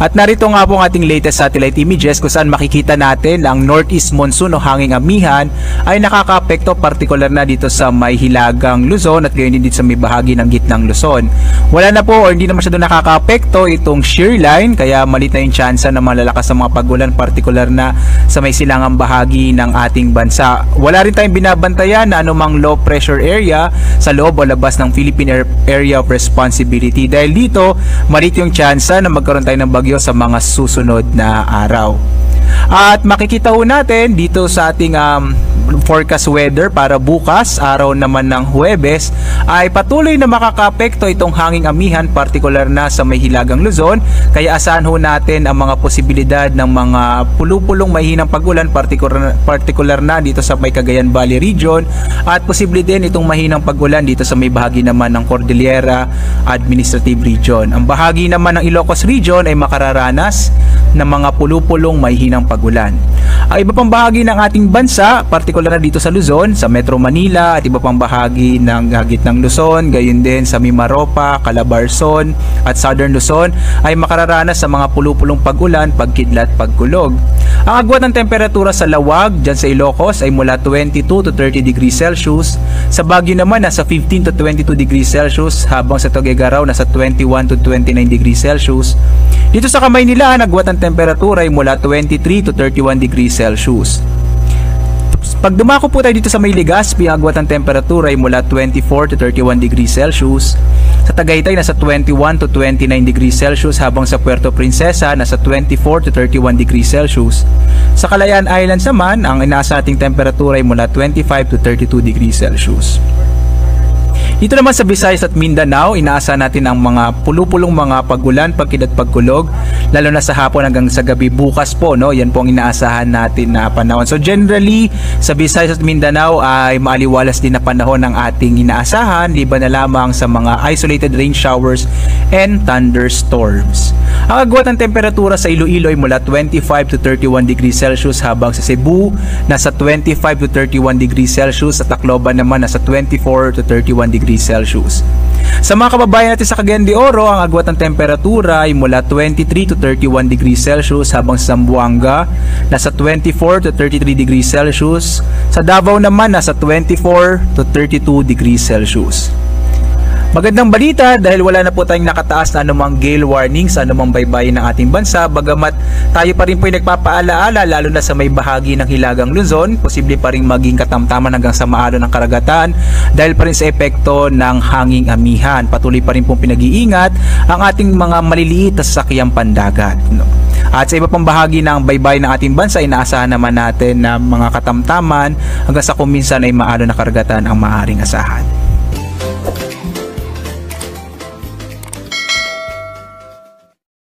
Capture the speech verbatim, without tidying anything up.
At narito nga po ang ating latest satellite images kung saan makikita natin ang northeast monsoon o hanging amihan ay nakakaapekto partikular na dito sa may hilagang Luzon at gayon din dito sa may bahagi ng gitnang Luzon. Wala na po o hindi na masyado nakakaapekto itong shear line, kaya malit na yung tsansa na malalakas sa mga pagulan partikular na sa may silangang bahagi ng ating bansa. Wala rin tayong binabantayan na anumang low pressure area sa loob o labas ng Philippine Area of Responsibility. Dahil dito, malit yung tsansa na magkaroon tayo ng bagyo sa mga susunod na araw. At makikita ho natin dito sa ating um, forecast weather para bukas, araw naman ng Huwebes, ay patuloy na makakaapekto itong hanging amihan partikular na sa may hilagang Luzon. Kaya asahan ho natin ang mga posibilidad ng mga pulupulong mahihinang pag-ulan partikular, partikular na dito sa may Cagayan Valley region, at posible din itong mahinang pag-ulan dito sa may bahagi naman ng Cordillera Administrative Region. Ang bahagi naman ng Ilocos region ay makararanas ng mga pulupulong mahihinang pag-ulan. Ang iba pang bahagi ng ating bansa, partikular na dito sa Luzon, sa Metro Manila at iba pang bahagi ng gitnang Luzon, gayon din sa Mimaropa, Calabarzon at Southern Luzon ay makararanas sa mga pulupulong pag-ulan, pagkidlat, pagkulog. Ang agwat ng temperatura sa lawag dyan sa Ilocos ay mula twenty-two to thirty degrees Celsius. Sa Baguio naman nasa fifteen to twenty-two degrees Celsius, habang sa Tuguegarao nasa twenty-one to twenty-nine degrees Celsius. Dito sa Kamaynilaan, ang agwat ng temperatura ay mula twenty-three to thirty-one degrees Celsius. Pag dumako po tayo dito sa may Legazpi, ang agwat ng temperatura ay mula twenty-four to thirty-one degrees Celsius. Sa Tagaytay nasa twenty-one to twenty-nine degrees Celsius, habang sa Puerto Princesa nasa twenty-four to thirty-one degrees Celsius. Sa Kalayaan Islands naman, ang inaasa nating temperatura ay mula twenty-five to thirty-two degrees Celsius. Dito naman sa Visayas at Mindanao, inaasa natin ang mga pulupulong mga pagulan, pagkidlat, pagkulog, lalo na sa hapon hanggang sa gabi bukas po, no? Yan po ang inaasahan natin na panahon. So generally, sa Visayas at Mindanao ay maaliwalas din na panahon ng ating inaasahan, liban na lamang sa mga isolated rain showers and thunderstorms. Ang agwat ng temperatura sa Iloilo ay mula twenty-five to thirty-one degrees Celsius, habang sa Cebu nasa twenty-five to thirty-one degrees Celsius, at Tacloban naman nasa twenty-four to thirty-one degrees Celsius. Sa mga kababayan natin sa Cagayan de Oro, ang agwat ng temperatura ay mula twenty-three to thirty-one degrees Celsius, habang sa Zamboanga nasa twenty-four to thirty-three degrees Celsius. Sa Davao naman nasa twenty-four to thirty-two degrees Celsius. Magandang balita dahil wala na po tayong nakataas na anumang gale warning sa anumang baybayin ng ating bansa, bagamat tayo pa rin po yung nagpapaalaala lalo na sa may bahagi ng hilagang Luzon, posible pa rin maging katamtaman hanggang sa maalo ng karagatan dahil pa rin sa epekto ng hanging amihan. Patuloy pa rin pong pinag-iingat ang ating mga maliliit na sasakyang pandagat. At sa iba pang bahagi ng baybayin ng ating bansa, inaasahan naman natin na mga katamtaman hanggang sa kuminsan ay maalo na karagatan ang maaaring asahan.